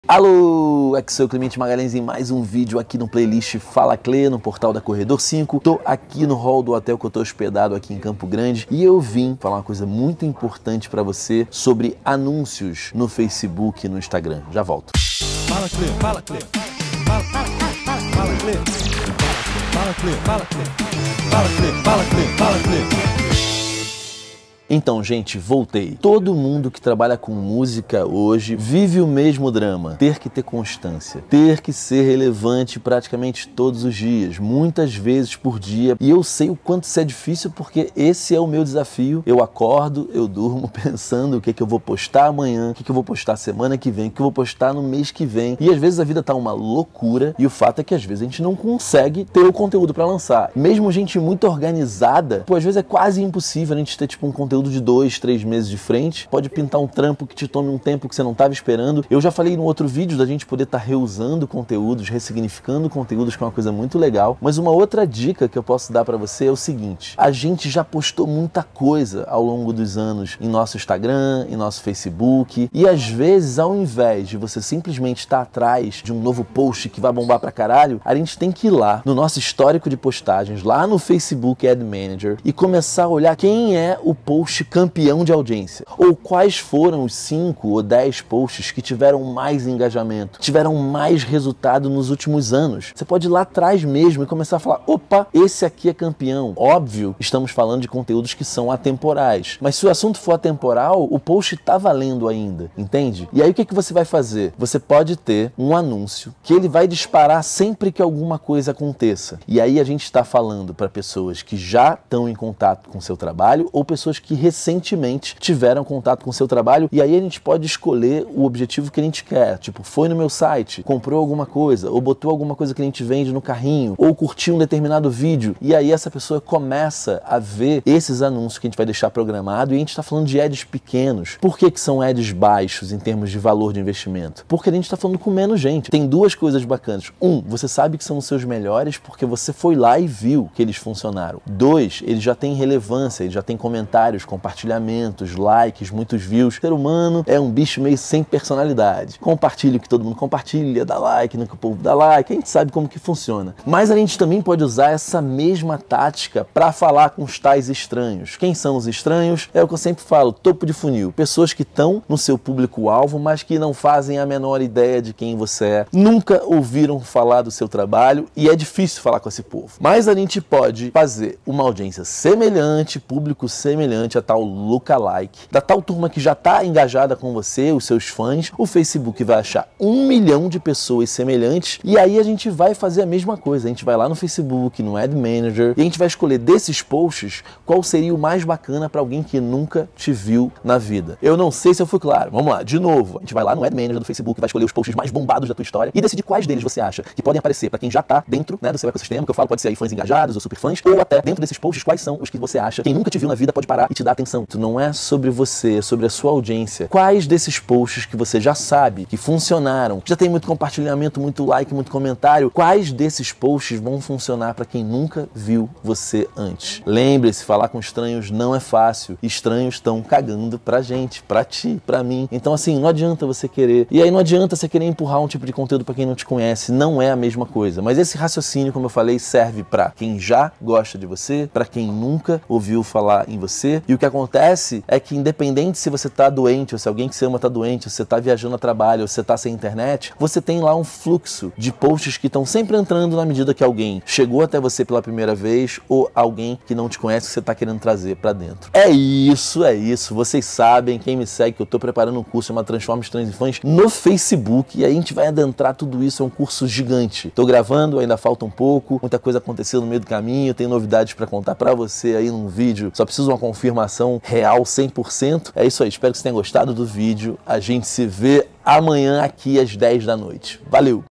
Alô, aqui sou o Clemente Magalhães em mais um vídeo aqui no playlist Fala Cle, no portal da Corredor 5. Tô aqui no hall do hotel que eu tô hospedado aqui em Campo Grande e eu vim falar uma coisa muito importante pra você sobre anúncios no Facebook e no Instagram. Já volto. Fala Cle, fala Cle, fala Cle, fala Cle, fala Cle, fala Cle, fala Cle, fala Cle. Então, gente, voltei. Todo mundo que trabalha com música hoje vive o mesmo drama. Ter que ter constância. Ter que ser relevante praticamente todos os dias. Muitas vezes por dia. E eu sei o quanto isso é difícil porque esse é o meu desafio. Eu acordo, eu durmo pensando o que eu vou postar amanhã, o que eu vou postar semana que vem, o que eu vou postar no mês que vem. E às vezes a vida tá uma loucura e o fato é que às vezes a gente não consegue ter o conteúdo pra lançar. Mesmo gente muito organizada, às vezes é quase impossível a gente ter tipo um conteúdo de 2, 3 meses de frente. Pode pintar um trampo que te tome um tempo que você não estava esperando. Eu já falei no outro vídeo da gente poder estar reusando conteúdos, ressignificando conteúdos, que é uma coisa muito legal. Mas uma outra dica que eu posso dar para você é o seguinte: a gente já postou muita coisa ao longo dos anos em nosso Instagram, em nosso Facebook, e às vezes, ao invés de você simplesmente estar atrás de um novo post que vai bombar pra caralho, a gente tem que ir lá no nosso histórico de postagens, lá no Facebook Ad Manager, e começar a olhar quem é o post campeão de audiência, ou quais foram os 5 ou 10 posts que tiveram mais engajamento, tiveram mais resultado nos últimos anos. Você pode ir lá atrás mesmo e começar a falar: opa, esse aqui é campeão. Óbvio, estamos falando de conteúdos que são atemporais, mas se o assunto for atemporal, o post tá valendo ainda, entende? E aí o que você vai fazer? Você pode ter um anúncio que ele vai disparar sempre que alguma coisa aconteça. E aí a gente está falando para pessoas que já estão em contato com o seu trabalho ou pessoas que recentemente tiveram contato com o seu trabalho, e aí a gente pode escolher o objetivo que a gente quer. Tipo, foi no meu site, comprou alguma coisa, ou botou alguma coisa que a gente vende no carrinho, ou curtiu um determinado vídeo, e aí essa pessoa começa a ver esses anúncios que a gente vai deixar programado. E a gente está falando de ads pequenos. Por que são ads baixos em termos de valor de investimento? Porque a gente está falando com menos gente. Tem duas coisas bacanas. Você sabe que são os seus melhores porque você foi lá e viu que eles funcionaram. 2, eles já têm relevância, eles já têm comentários, compartilhamentos, likes, muitos views. O ser humano é um bicho meio sem personalidade. Compartilha o que todo mundo compartilha, dá like no que o povo dá like, a gente sabe como que funciona. Mas a gente também pode usar essa mesma tática para falar com os tais estranhos. Quem são os estranhos? É o que eu sempre falo, topo de funil. Pessoas que estão no seu público-alvo, mas que não fazem a menor ideia de quem você é, nunca ouviram falar do seu trabalho, e é difícil falar com esse povo. Mas a gente pode fazer uma audiência semelhante, público semelhante a tal lookalike, da tal turma que já está engajada com você, os seus fãs. O Facebook vai achar 1 milhão de pessoas semelhantes, e aí a gente vai fazer a mesma coisa. A gente vai lá no Facebook, no Ad Manager, e a gente vai escolher desses posts qual seria o mais bacana para alguém que nunca te viu na vida. Eu não sei se eu fui claro. Vamos lá, de novo. A gente vai lá no Ad Manager do Facebook, vai escolher os posts mais bombados da tua história e decidir quais deles você acha que podem aparecer para quem já está dentro, né, do seu ecossistema, que eu falo pode ser aí fãs engajados ou super fãs, ou até dentro desses posts quais são os que você acha quem nunca te viu na vida pode parar e te dar atenção. Isso não é sobre você, é sobre a sua audiência. Quais desses posts que você já sabe que funcionaram, que já tem muito compartilhamento, muito like, muito comentário, quais desses posts vão funcionar para quem nunca viu você antes? Lembre-se, falar com estranhos não é fácil. Estranhos estão cagando pra gente, pra ti, pra mim. Então assim, não adianta você querer. E aí não adianta você querer empurrar um tipo de conteúdo pra quem não te conhece. Não é a mesma coisa. Mas esse raciocínio, como eu falei, serve pra quem já gosta de você, pra quem nunca ouviu falar em você. E o que acontece é que, independente se você tá doente, ou se alguém que você ama tá doente, ou se você tá viajando a trabalho, ou se você tá sem internet, você tem lá um fluxo de posts que estão sempre entrando na medida que alguém chegou até você pela primeira vez, ou alguém que não te conhece que você tá querendo trazer pra dentro. É isso, é isso. Vocês sabem, quem me segue, que eu tô preparando um curso chamado Transforma Estranhos em Fãs no Facebook, e aí a gente vai adentrar tudo isso. É um curso gigante. Tô gravando, ainda falta um pouco, muita coisa aconteceu no meio do caminho, tem novidades pra contar pra você aí num vídeo. Só preciso uma confirmação real 100%. É isso aí, espero que você tenha gostado do vídeo. A gente se vê amanhã aqui às 10 da noite. Valeu!